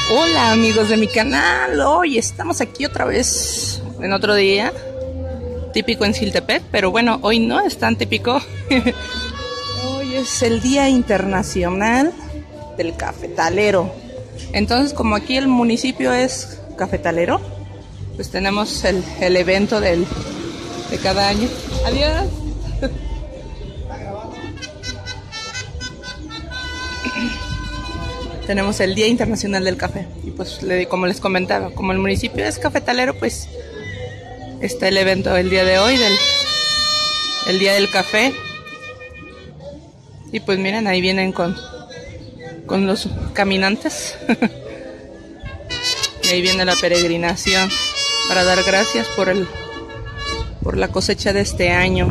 Hola amigos de mi canal, hoy estamos aquí otra vez en otro día típico en Xiltepec, pero bueno, hoy no es tan típico. Hoy es el Día Internacional del Cafetalero. Entonces, como aquí el municipio es cafetalero, pues tenemos el evento de cada año. Adiós. Tenemos el Día Internacional del Café. Y pues, como les comentaba, como el municipio es cafetalero, pues está el evento el día de hoy, el Día del Café. Y pues miren, ahí vienen con los caminantes. Y ahí viene la peregrinación para dar gracias por la cosecha de este año.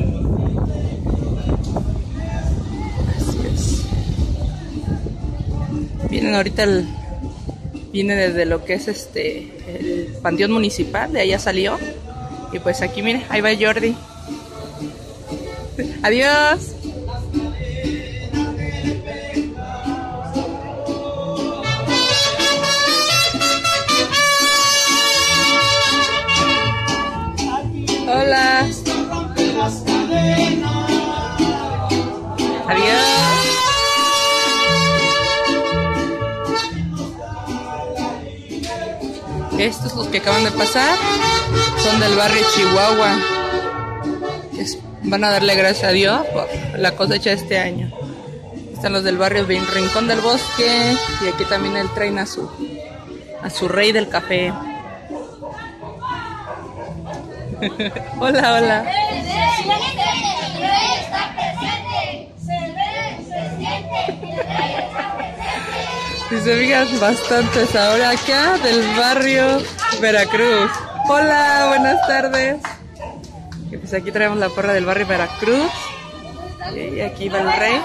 Vienen ahorita viene desde lo que es el panteón municipal, de allá salió. Y pues aquí miren, ahí va Jordi. Adiós. Hola. Adiós. Estos los que acaban de pasar son del barrio Chihuahua. Van a darle gracias a Dios por la cosecha de este año. Están los del barrio Rincón del Bosque. Y aquí también él traen a su rey del café. Hola, hola. Si se fijan, bastantes ahora acá del barrio Veracruz. Hola, buenas tardes. Y pues aquí traemos la porra del barrio Veracruz. Y aquí va el rey.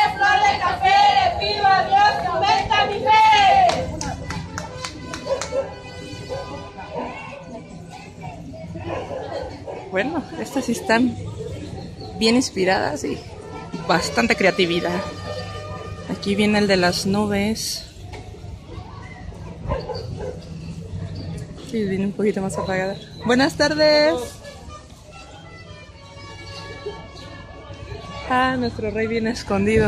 Bueno, estas sí están bien inspiradas y bastante creatividad. Aquí viene el de las nubes. Sí, viene un poquito más apagada. Buenas tardes. Ah, nuestro rey viene escondido.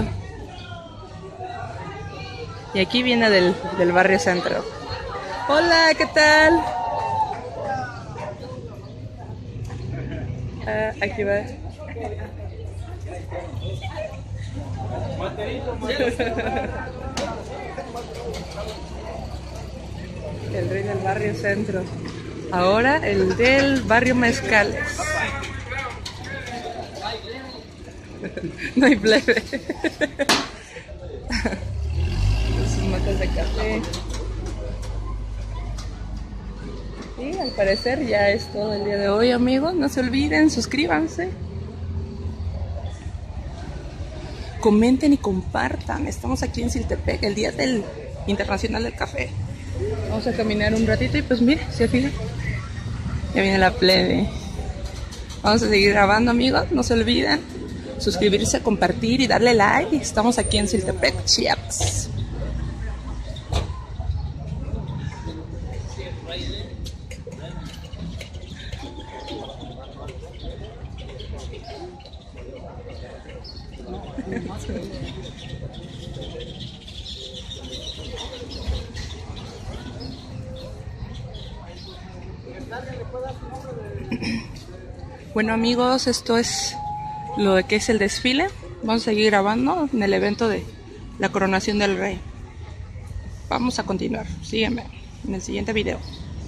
Y aquí viene del barrio centro. Hola, ¿qué tal? Ah, aquí va. El rey del barrio centro. Ahora el del barrio Mezcales. No hay plebe. Sus matas de café. Y al parecer ya es todo el día de hoy, amigos. No se olviden, suscríbanse. Comenten y compartan. Estamos aquí en Xiltepec, el Día del Internacional del Café. Vamos a caminar un ratito y pues miren, se fijan. Ya viene la plebe. Vamos a seguir grabando, amigos. No se olviden suscribirse, compartir y darle like. Estamos aquí en Xiltepec, Chiapas. Bueno, amigos, esto es lo de que es el desfile. Vamos a seguir grabando en el evento de la coronación del rey. Vamos a continuar. Sígueme en el siguiente video.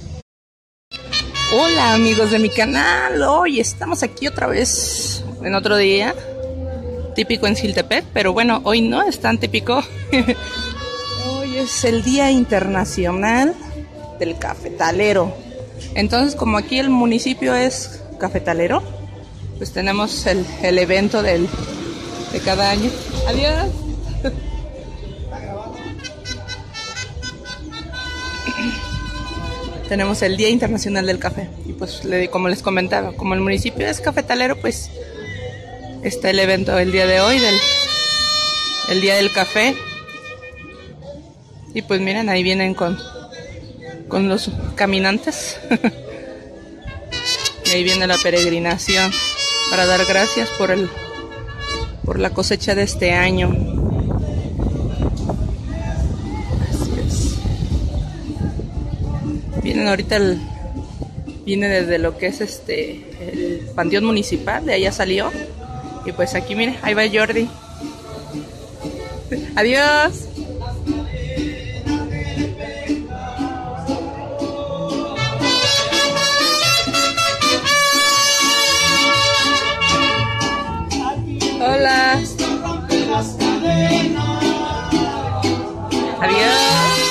Hola amigos de mi canal, hoy estamos aquí otra vez en otro día típico en Xiltepec, pero bueno, hoy no es tan típico. Hoy es el Día Internacional del Cafetalero. Entonces, como aquí el municipio es cafetalero, pues tenemos el evento de cada año. Adiós. Tenemos el Día Internacional del Café. Y pues, como les comentaba, como el municipio es cafetalero, pues está el evento el día de hoy, el Día del Café. Y pues miren, ahí vienen con con los caminantes. Y ahí viene la peregrinación para dar gracias por la cosecha de este año. Así es. Vienen ahorita viene desde lo que es el panteón municipal, de allá salió. Y pues aquí miren, ahí va Jordi. Adiós. Hola. Adiós.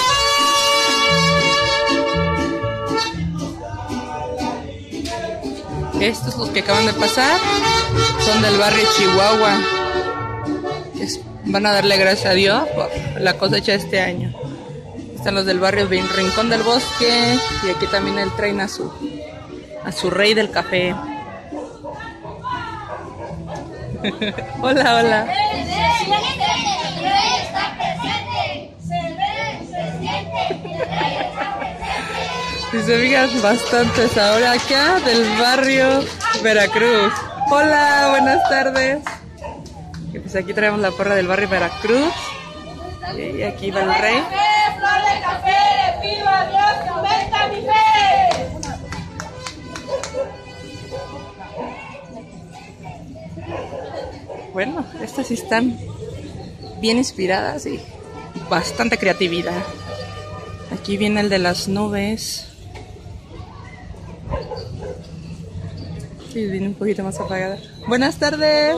Estos los que acaban de pasar son del barrio Chihuahua. Van a darle gracias a Dios por la cosecha de este año. Están los del barrio Rincón del Bosque y aquí también él traen a su rey del café. Hola, hola. Si se fijan bastantes ahora acá del barrio Veracruz. Hola, buenas tardes. Y pues aquí traemos la porra del barrio Veracruz. Y aquí va el rey. ¡Flor de café! ¡Le pido a Dios que aumenta mi fe! Bueno, estas sí están bien inspiradas y bastante creatividad. Aquí viene el de las nubes. Sí, viene un poquito más apagada. Buenas tardes.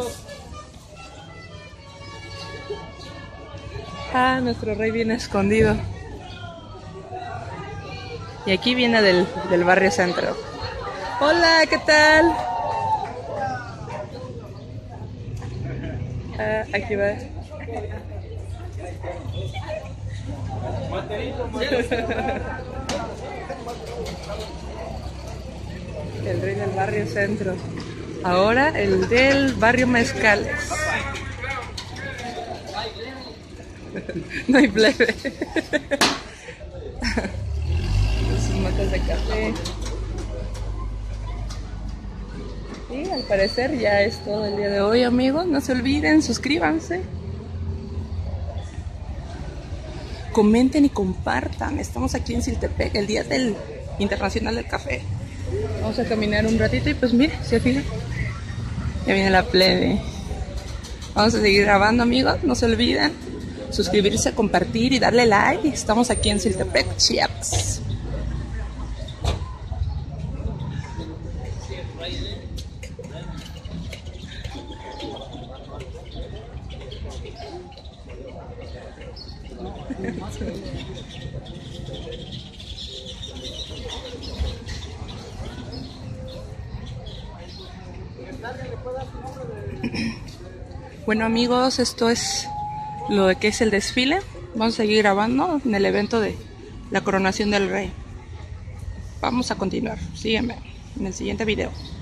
Ah, nuestro rey viene escondido. Y aquí viene del barrio centro. Hola, ¿qué tal? Ah, aquí va. El rey del barrio centro. Ahora el del barrio Mezcales. No hay plebe. Sus matas de café. Y al parecer ya es todo el día de hoy, amigos. No se olviden, suscríbanse. Comenten y compartan. Estamos aquí en Xiltepec, el día del Internacional del Café. Vamos a caminar un ratito y pues mire, se fijan. Ya viene la plebe. Vamos a seguir grabando, amigos. No se olviden suscribirse, compartir y darle like. Estamos aquí en Xiltepec, Chiapas. Bueno, amigos, esto es lo de que es el desfile. Vamos a seguir grabando en el evento de la coronación del rey. Vamos a continuar. Sígueme en el siguiente video.